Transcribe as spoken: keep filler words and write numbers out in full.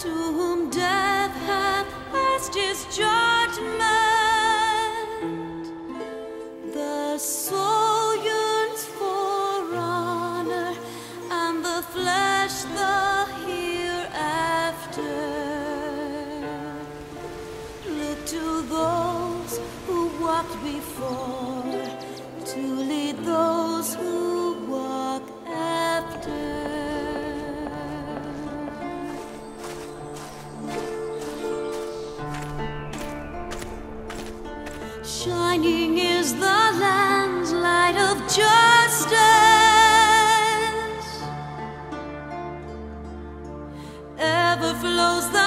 to whom death hath passed his judgment. The soul yearns for honor, and the flesh the hereafter. Look to those who walked before, to lead those who walk after. Shining is the land's light of justice. Ever flows the